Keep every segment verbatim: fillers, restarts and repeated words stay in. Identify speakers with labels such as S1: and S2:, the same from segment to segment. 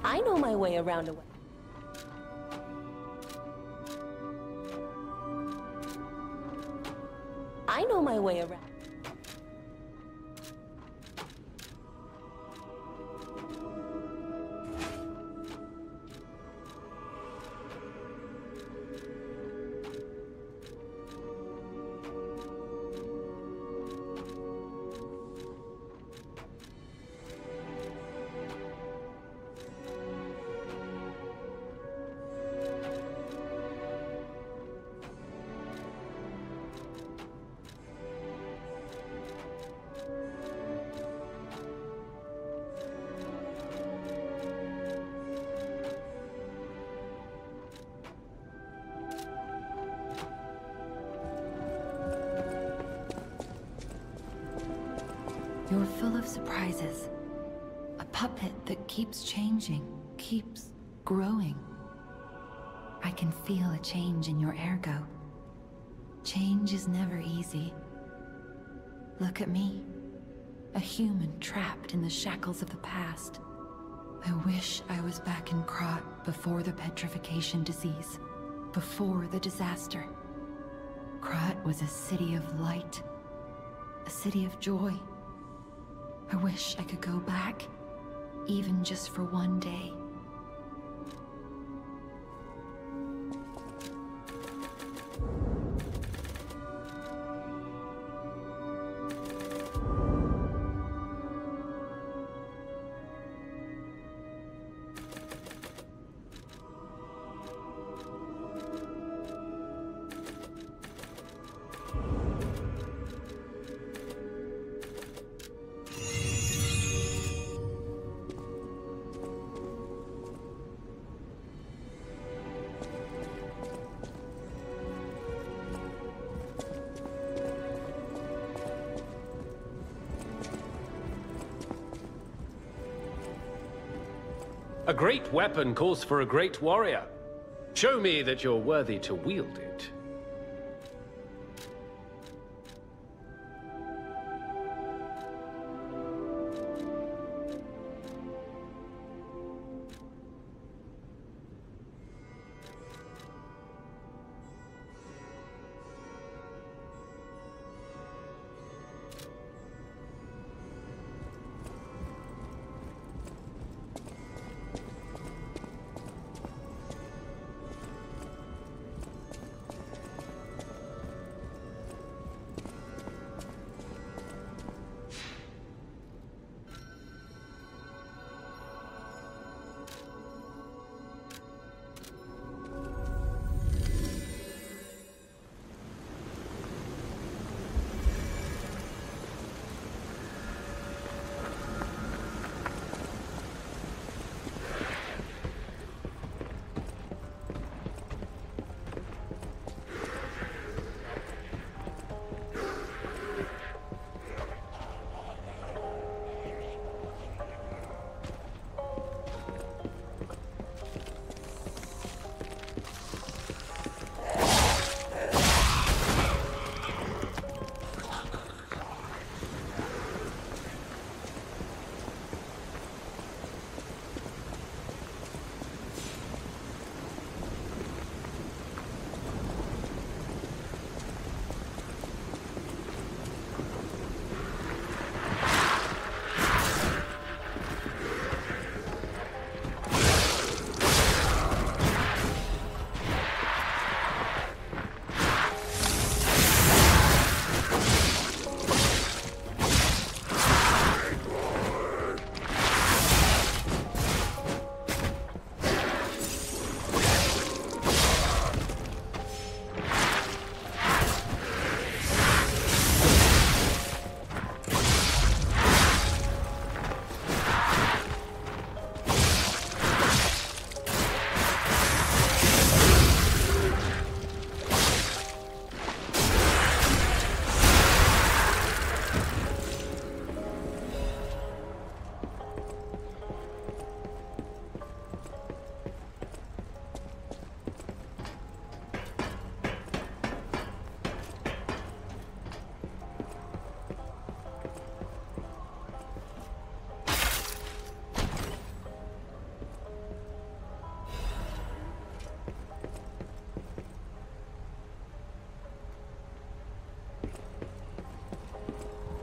S1: I know my way around a way. I know my way around.
S2: You're full of surprises. A puppet that keeps changing, keeps growing. I can feel a change in your ergo. Change is never easy. Look at me, a human trapped in the shackles of the past. I wish I was back in Krat before the petrification disease, before the disaster. Krat was a city of light, a city of joy. I wish I could go back, even just for one day.
S3: A great weapon calls for a great warrior. Show me that you're worthy to wield it.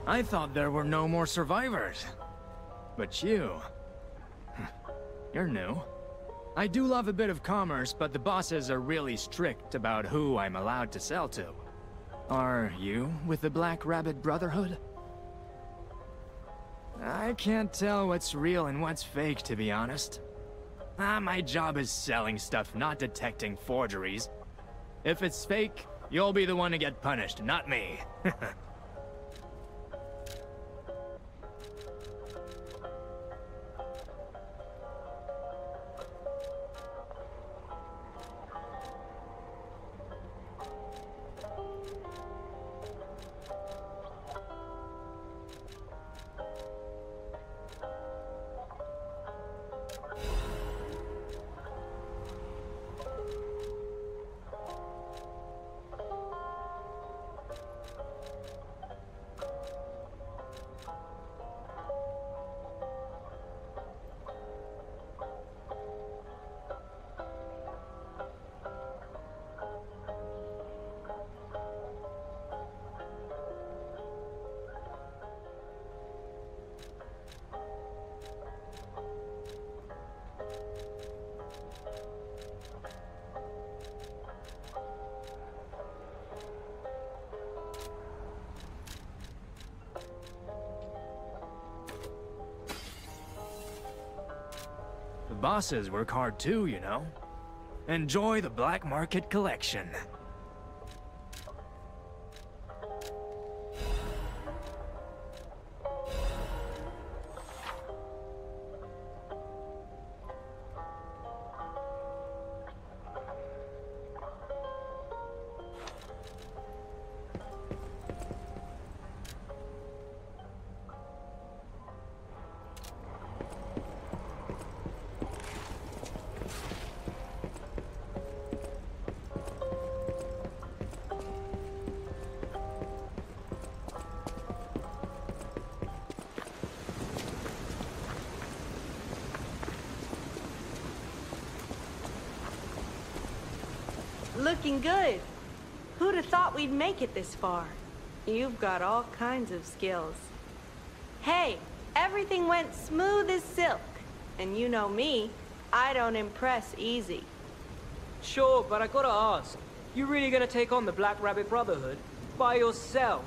S4: I thought there were no more survivors. But you... you're new. I do love a bit of commerce, but the bosses are really strict about who I'm allowed to sell to. Are you with the Black Rabbit Brotherhood? I can't tell what's real and what's fake, to be honest. Ah, my job is selling stuff, not detecting forgeries. If it's fake, you'll be the one to get punished, not me. Bosses work hard too, you know. Enjoy the black market collection.
S5: Looking good. Who'd have thought we'd make it this far? You've got all kinds of skills. Hey, everything went smooth as silk. And you know me, I don't impress easy.
S6: Sure, but I gotta ask, you really gonna take on the Black Rabbit Brotherhood by yourself?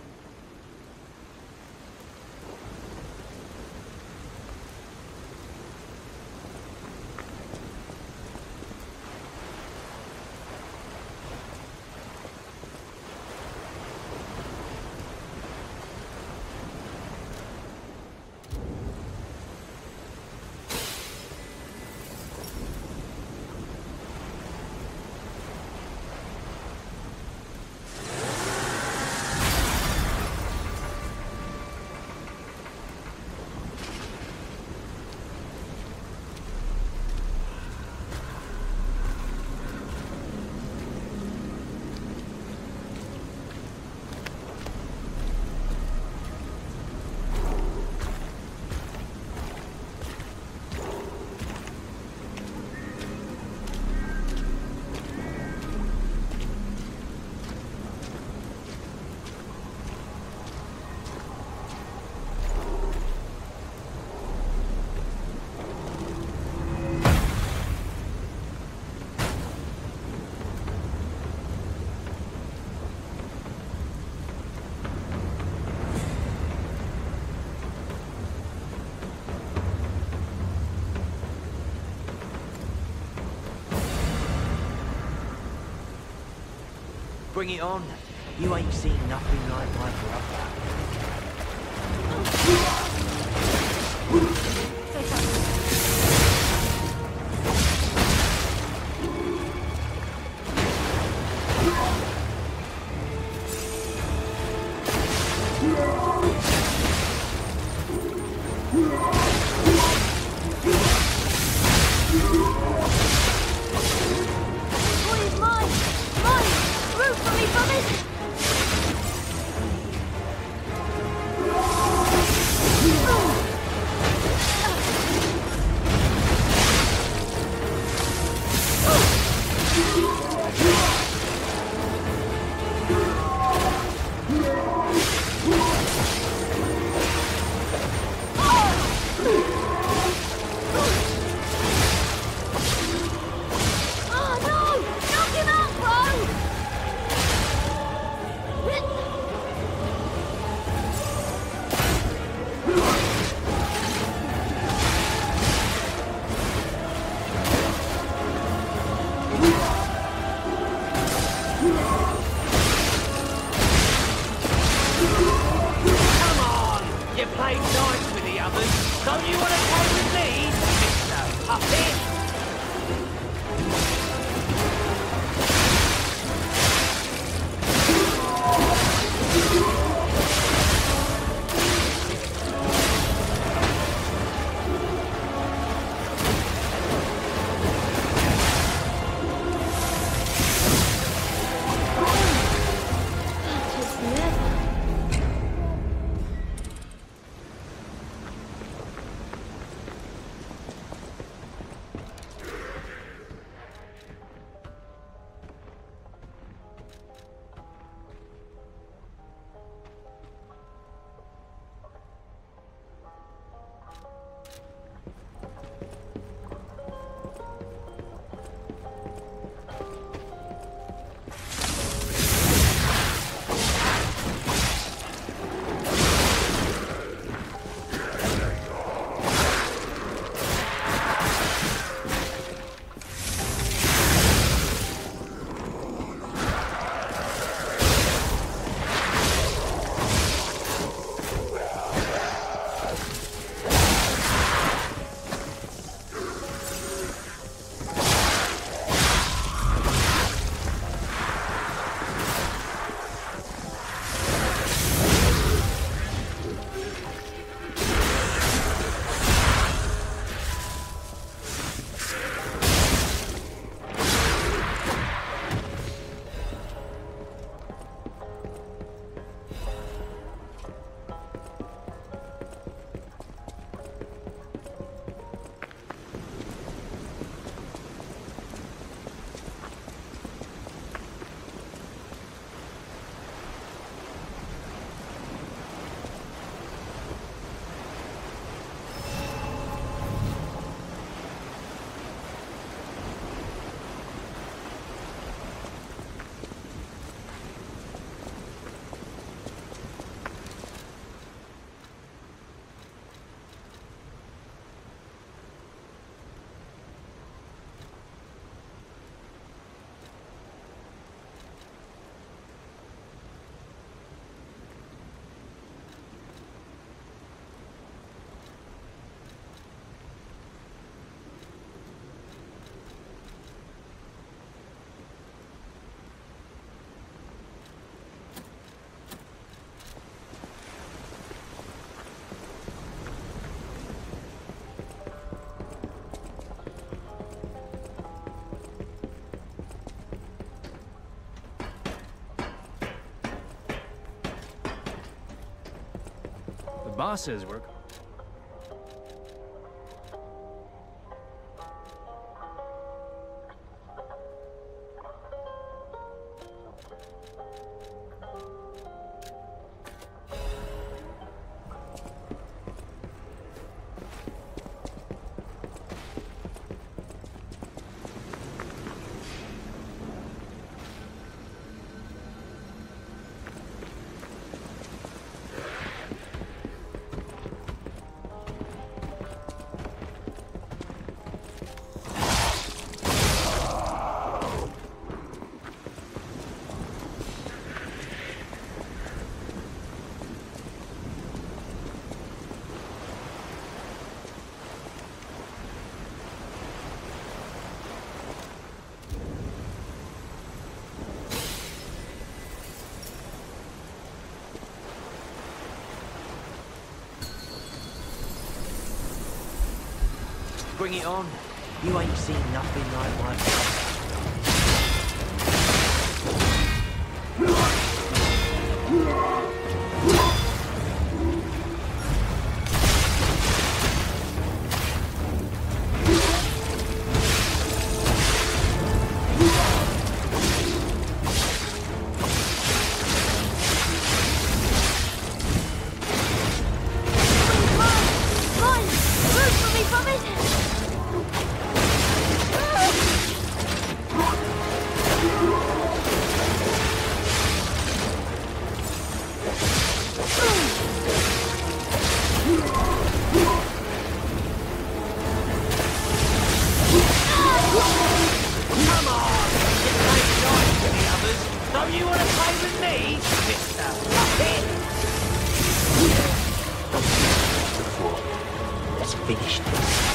S7: Bring it on. You ain't seen nothing like my brother. Come on! You played nice with the others. Don't you want to play with me, Mister Puppet?
S4: Bosses were...
S7: Bring it on. You ain't seen nothing like my... finish this.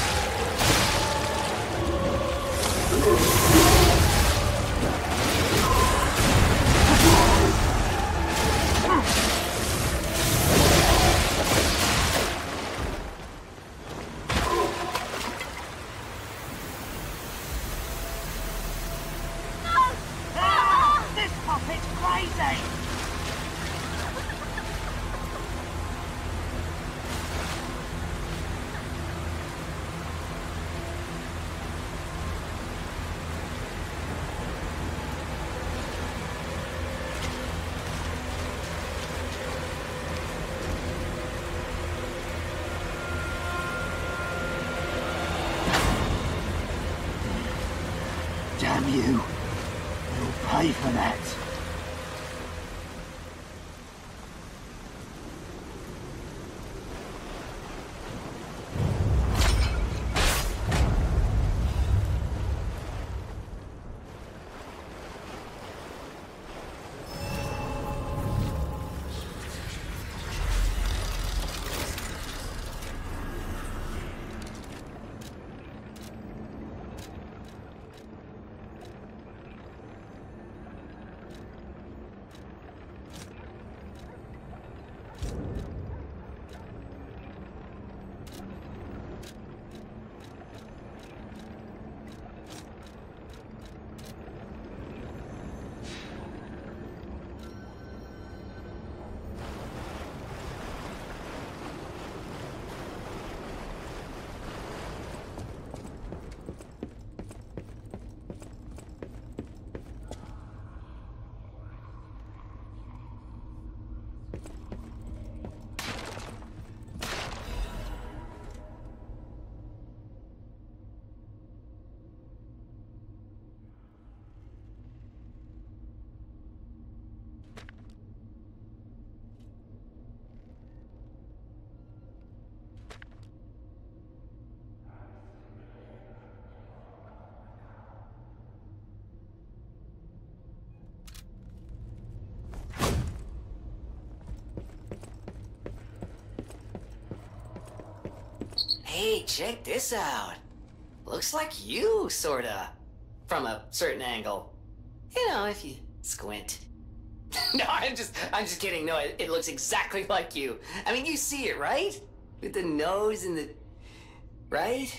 S8: Damn you. You'll pay for that.
S9: Hey, check this out. Looks like you, sorta. From a certain angle. You know, if you squint. No, I'm just, I'm just kidding. No, it, it looks exactly like you. I mean, you see it, right? With the nose and the... right?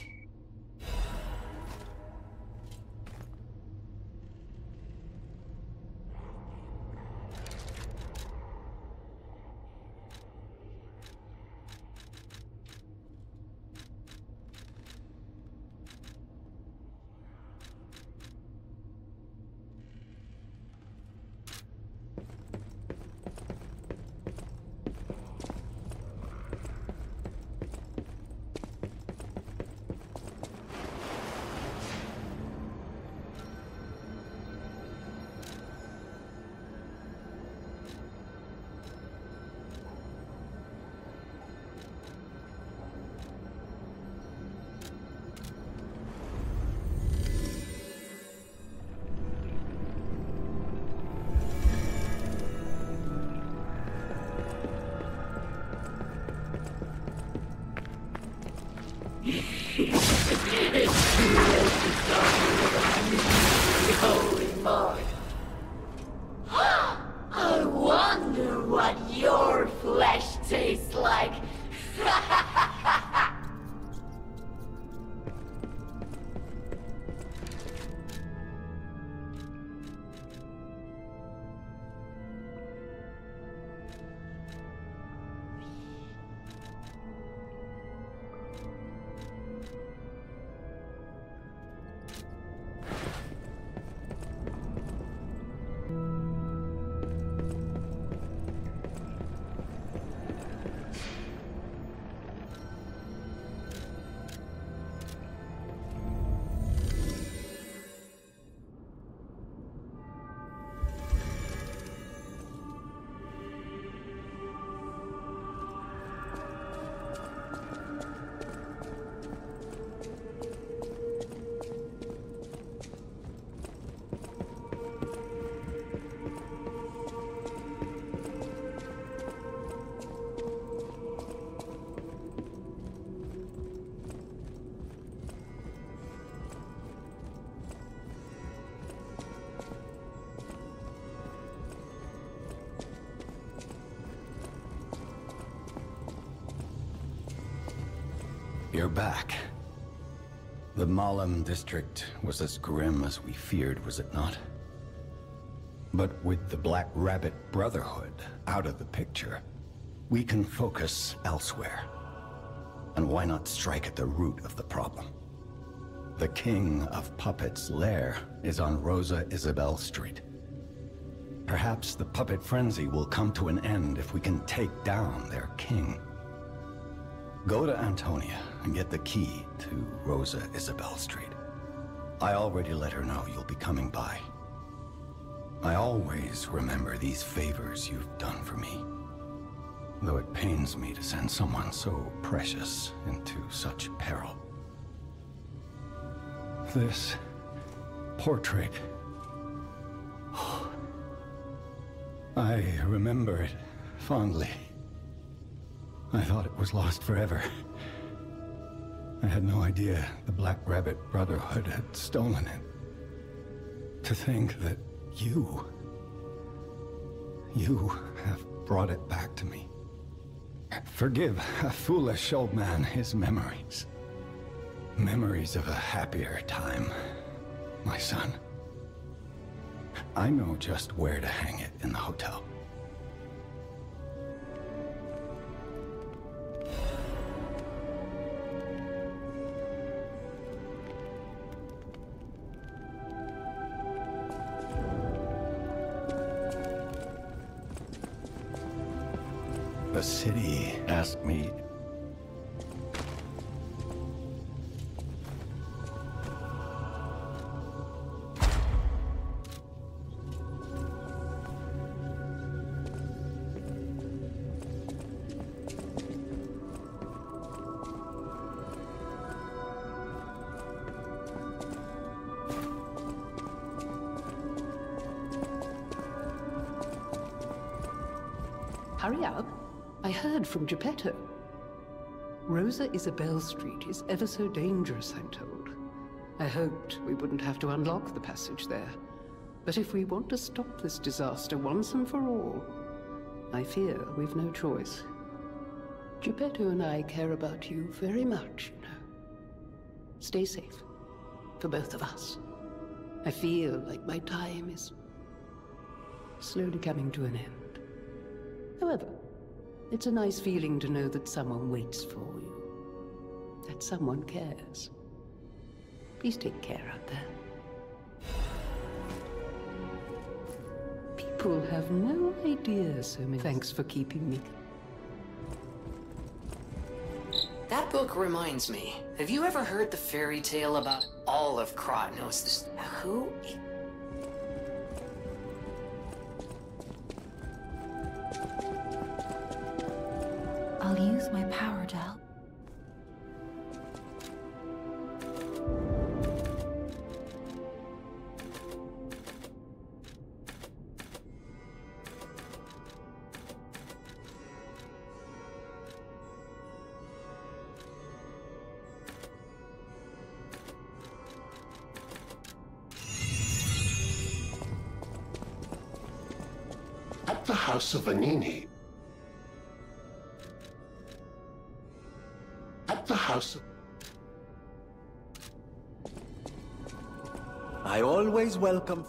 S10: I wonder what your flesh tastes like.
S11: You're back. The Malum district was as grim as we feared, was it not? But with the Black Rabbit Brotherhood out of the picture, we can focus elsewhere. And why not strike at the root of the problem? The King of Puppets' lair is on Rosa Isabel Street. Perhaps the puppet frenzy will come to an end if we can take down their king. Go to Antonia and get the key to Rosa Isabel Street. I already let her know you'll be coming by. I always remember these favors you've done for me, though it pains me to send someone so precious into such peril. This portrait... I remember it fondly. I thought it was lost forever. I had no idea the Black Rabbit Brotherhood had stolen it. To think that you... you have brought it back to me. Forgive a foolish old man his memories. Memories of a happier time, my son. I know just where to hang it in the hotel. The city asked me...
S12: Hurry up. I heard from Geppetto. Rosa Isabel Street is ever so dangerous, I'm told. I hoped we wouldn't have to unlock the passage there. But if we want to stop this disaster once and for all, I fear we've no choice. Geppetto and I care about you very much, you know. Stay safe. For both of us. I feel like my time is slowly coming to an end. However, it's a nice feeling to know that someone waits for you. That someone cares. Please take care out there. People have no idea so many... Thanks for keeping me.
S9: That book reminds me. Have you ever heard the fairy tale about Olive Crot knows this? Who?
S2: I'll use my power to help.
S13: At the House of Vanini. At the House of...
S14: I always welcome...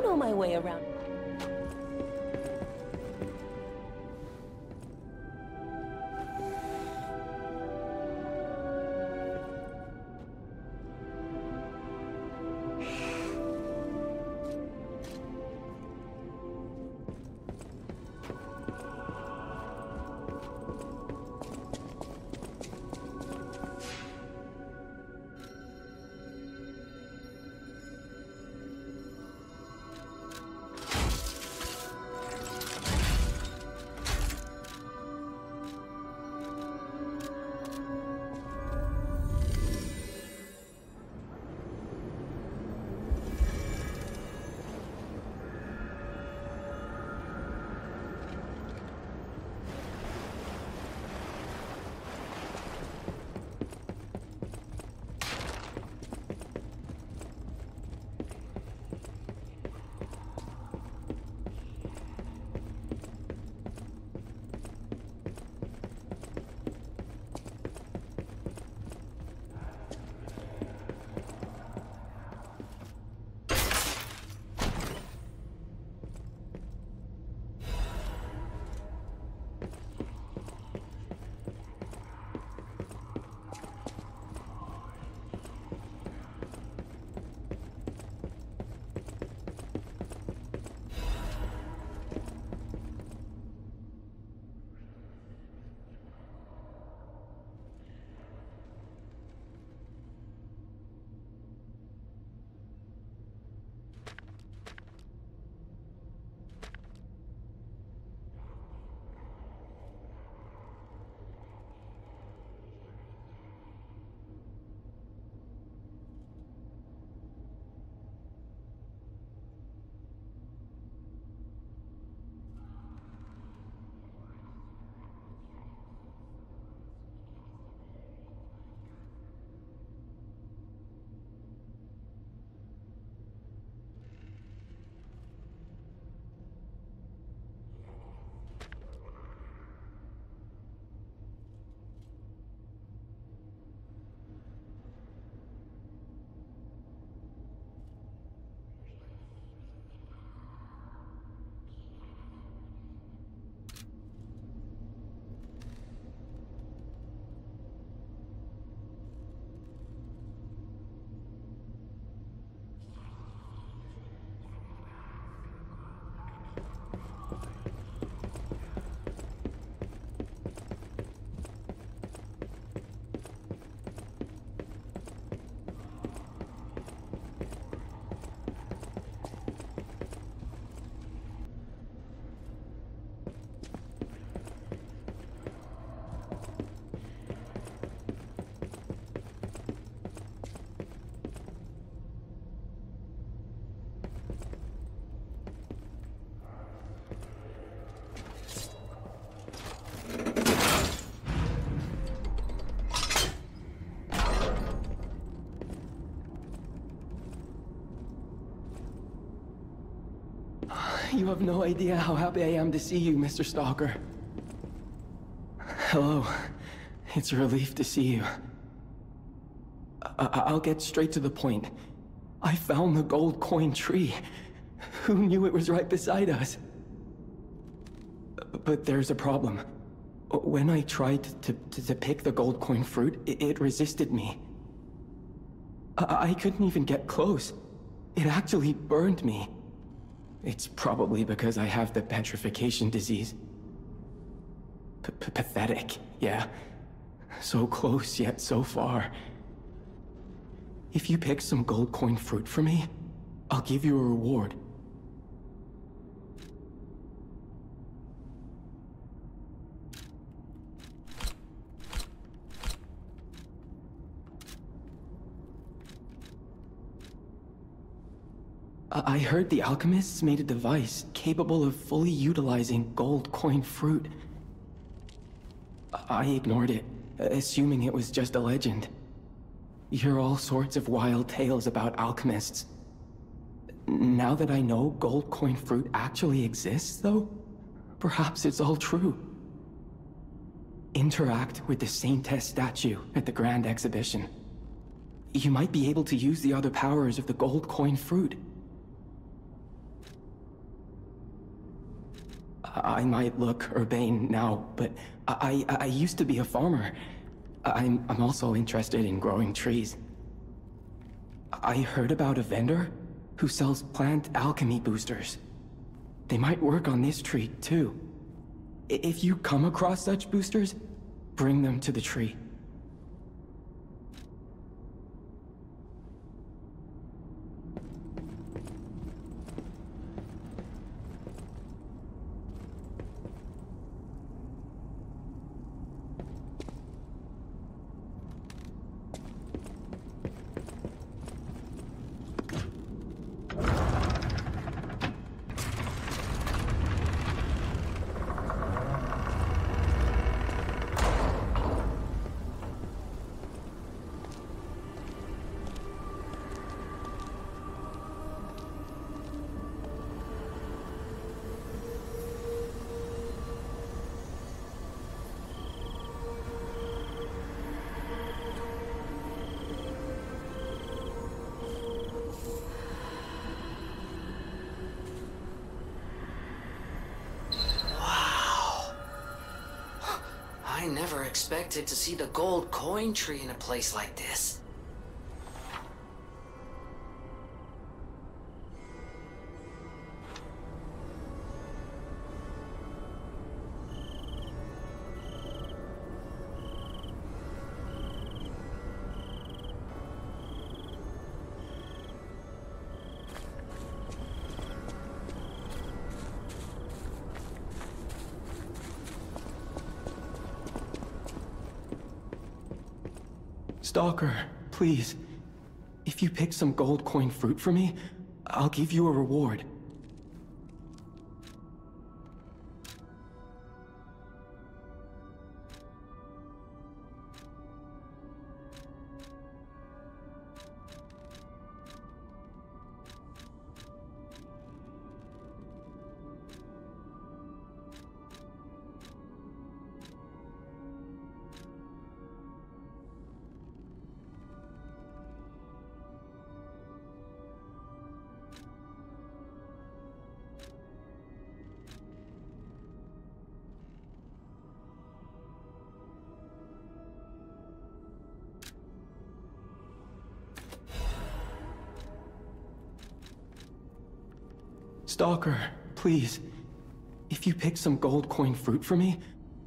S1: know my way around.
S15: You have no idea how happy I am to see you, Mister Stalker. Hello. It's a relief to see you. I I'll get straight to the point. I found the gold coin tree. Who knew it was right beside us? But there's a problem. When I tried to, to, to pick the gold coin fruit, it, it resisted me. I, I couldn't even get close. It actually burned me. It's probably because I have the petrification disease. P- pathetic, yeah. So close, yet so far. If you pick some gold coin fruit for me, I'll give you a reward. I heard the alchemists made a device capable of fully utilizing gold coin fruit. I ignored it, assuming it was just a legend. You hear all sorts of wild tales about alchemists. Now that I know gold coin fruit actually exists, though, perhaps it's all true. Interact with the Saintess statue at the Grand Exhibition. You might be able to use the other powers of the gold coin fruit. I might look urbane now, but I, I, I used to be a farmer. I'm, I'm also interested in growing trees. I heard about a vendor who sells plant alchemy boosters. They might work on this tree, too. I- If you come across such boosters, bring them to the tree.
S9: I never expected to see the gold coin tree in a place like this.
S15: Stalker, please. If you pick some gold coin fruit for me, I'll give you a reward. Stalker, please. If you pick some gold coin fruit for me,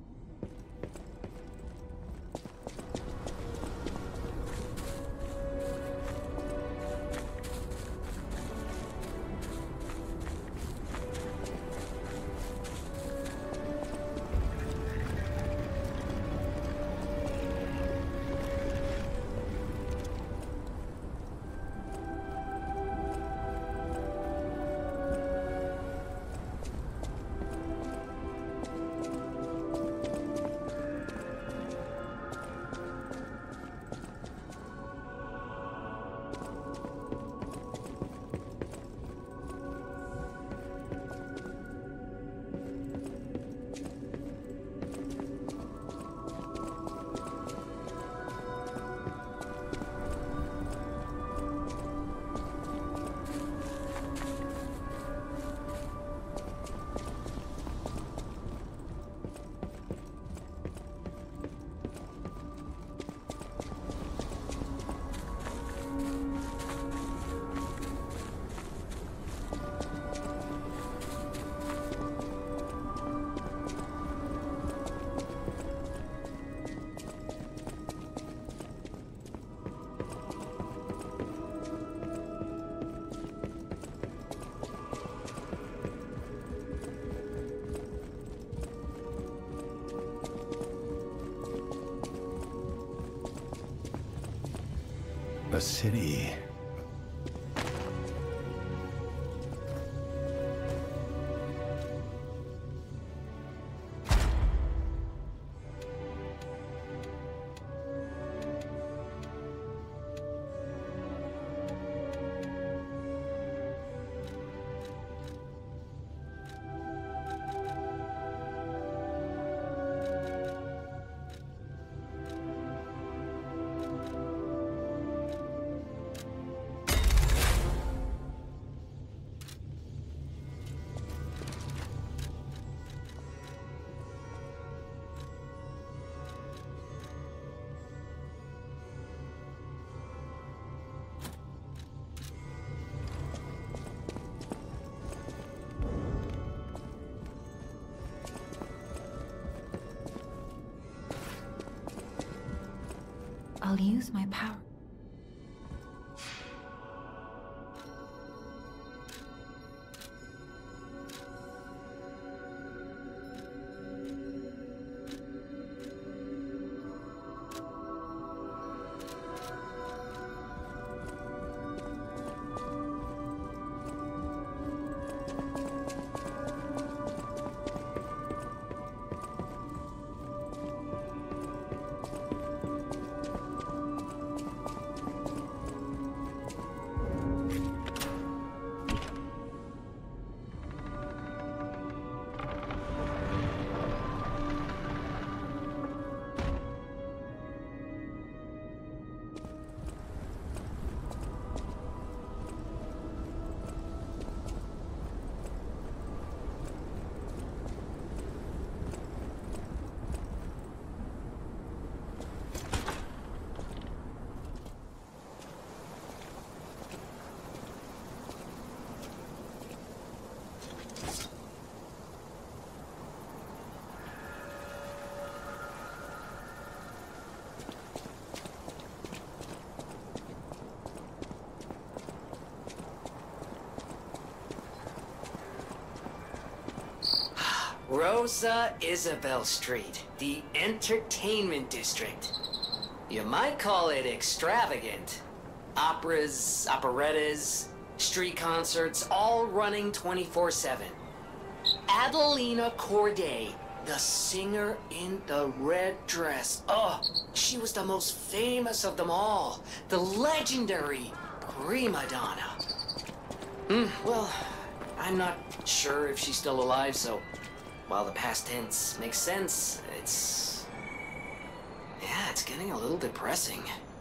S11: the city.
S2: I'll use my power.
S9: Rosa Isabel Street, the entertainment district. You might call it extravagant. Operas, operettas, street concerts, all running twenty-four seven. Adelina Corday, the singer in the red dress. Oh, she was the most famous of them all. The legendary prima donna. Hmm, well, I'm not sure if she's still alive, so while the past tense makes sense, it's... yeah, it's getting a little depressing.